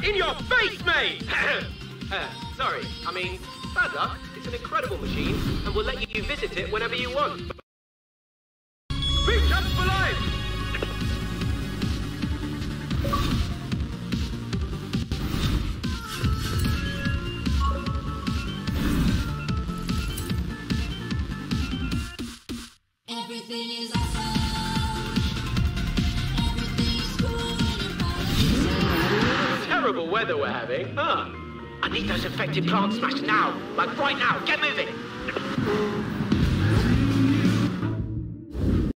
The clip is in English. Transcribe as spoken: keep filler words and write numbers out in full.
In your face, mate! uh, sorry, I mean, bad luck. It's an incredible machine, and we'll let you visit it whenever you want. Reach up for life! Everything is awesome. Everything is cool. Terrible weather we're having, huh? I need those infected plants smashed now. Like right now. Get moving.